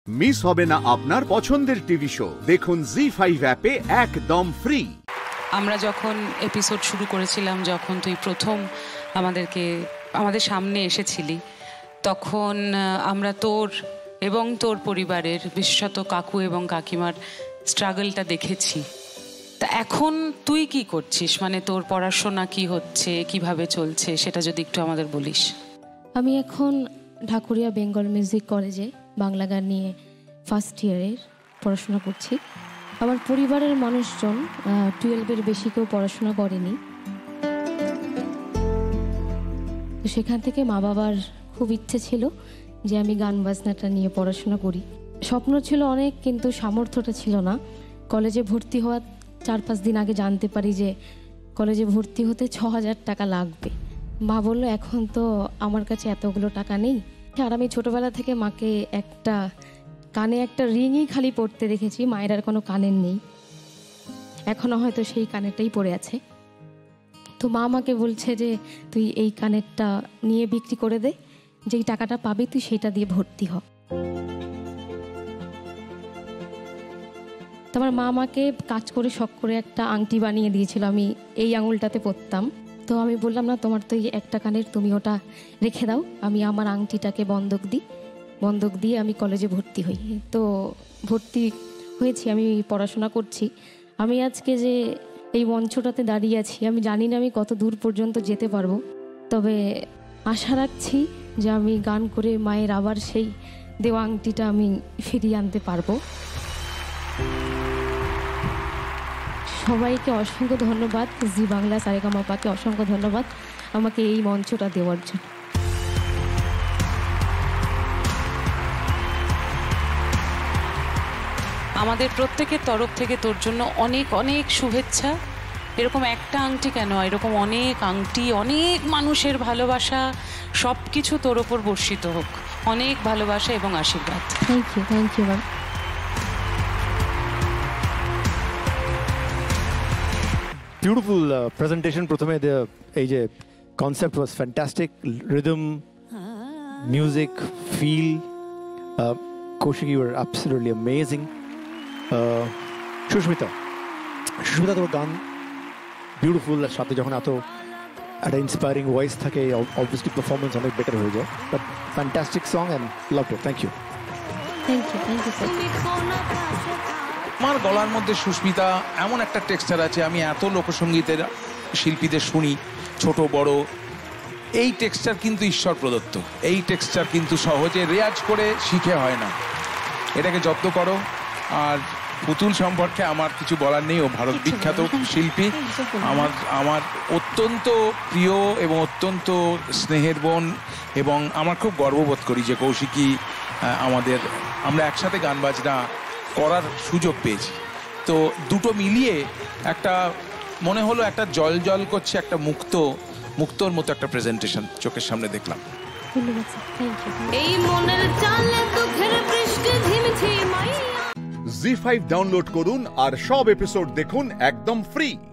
Miss হবে না আপনার পছন্দের টিভি শো, দেখুন জি5 অ্যাপে একদম ফ্রি। আমরা যখন এপিসোড শুরু করেছিলাম, যখন তুই প্রথম আমাদের সামনে এসেছিলি, তখন আমরা তোর এবং তোর পরিবারের, বিশেষত কাকু এবং কাকিমার স্ট্রাগলটা দেখেছি। তা এখন তুই কি করছিস, মানে তোর পড়াশোনা কি হচ্ছে, কিভাবে চলছে, সেটা যদি একটু আমাদের বলিস। আমি এখন ঢাকুরিয়া বেঙ্গল মিউজিক কলেজে বাংলা গান নিয়ে ফার্স্ট ইয়ারের পড়াশোনা করছি। আমার পরিবারের মানুষজন 12-এর বেশি কেউ পড়াশোনা করেনি, তো সেখান থেকে মা বাবার খুব ইচ্ছে ছিল যে আমি গান বাজনাটা নিয়ে পড়াশোনা করি। স্বপ্ন ছিল অনেক, কিন্তু সামর্থ্যটা ছিল না। কলেজে ভর্তি হওয়ার 4-5 দিন আগে জানতে পারি যে কলেজে ভর্তি হতে 6,000 টাকা লাগবে। মা বললো এখন তো আমার কাছে এতগুলো টাকা নেই। আর আমি ছোটোবেলা থেকে মাকে কানে একটা রিংই খালি পরতে দেখেছি, মায়ের আর কোনো কানের নেই। এখনও হয়তো সেই কানেরটাই পড়ে আছে। তো মা আমাকে বলছে যে তুই এই কানেরটা নিয়ে বিক্রি করে দে, যেই টাকাটা পাবি তুই সেটা দিয়ে ভর্তি হ। তো আমার মা আমাকে কাজ করে শখ করে একটা আংটি বানিয়ে দিয়েছিল, আমি এই আঙুলটাতে পরতাম। তো আমি বললাম না, তোমার তো এই একটা কানের, তুমি ওটা রেখে দাও, আমি আমার আংটিটাকে বন্ধক দিয়ে আমি কলেজে ভর্তি হই। তো ভর্তি হয়েছি, আমি পড়াশোনা করছি। আমি আজকে যে এই মঞ্চটাতে দাঁড়িয়ে আছি, আমি জানি না আমি কত দূর পর্যন্ত যেতে পারবো, তবে আশা রাখছি যে আমি গান করে মায়ের আবার সেই দেওয়া আংটিটা আমি ফিরিয়ে আনতে পারবো। সবাইকে অসংখ্য ধন্যবাদ, জি বাংলা সারেগামাপাকে অসংখ্য ধন্যবাদ আমাকে এই মঞ্চটা দেওয়ার জন্য। আমাদের প্রত্যেকের তরফ থেকে তোর জন্য অনেক অনেক শুভেচ্ছা। এরকম একটা আংটি কেন, এরকম অনেক আংটি, অনেক মানুষের ভালোবাসা, সব কিছু তোর ওপর বর্ষিত হোক। অনেক ভালোবাসা এবং আশীর্বাদ। Thank you ma'am. Beautiful presentation. Prathame, এই যে concept was fantastic. Rhythm, music, feel. Kaushiki, you were absolutely amazing. Shushmita, তোর গান বিউটিফুল, আর সাথে যখন এত একটা ইন্সপায়ারিং ভয়েস থাকে, অবভিয়াসলি পারফরমেন্স অনেক বেটার হয়ে যায়। But fantastic song and love it. Thank you আমার গলার মধ্যে সুস্মিতা এমন একটা টেক্সচার আছে, আমি এত লোকসঙ্গীতের শিল্পীদের শুনি, ছোট বড়, এই টেক্সচার কিন্তু ঈশ্বর প্রদত্ত। এই টেক্সচার কিন্তু সহজে রেয়াজ করে শিখে হয় না, এটাকে যত্ন করো। আর পুতুল সম্পর্কে আমার কিছু বলার নেই, ও ভারত বিখ্যাত শিল্পী, আমার অত্যন্ত প্রিয় এবং অত্যন্ত স্নেহের বোন, এবং আমার খুব গর্ববোধ করি যে কৌশিকী আমরা একসাথে গান বাজনা করার সুযোগ পেয়েছি। তো দুটো মিলিয়ে একটা মনে হলো একটা জল করছে, একটা মুক্তর মতো একটা প্রেজেন্টেশন চোখের সামনে দেখলাম। জি5 ডাউনলোড করুন আর সব এপিসোড দেখুন একদম ফ্রি।